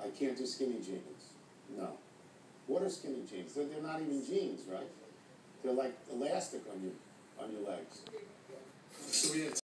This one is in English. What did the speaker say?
can't do skinny jeans. No. What are skinny jeans? They're not even jeans, right? They're like elastic on your legs.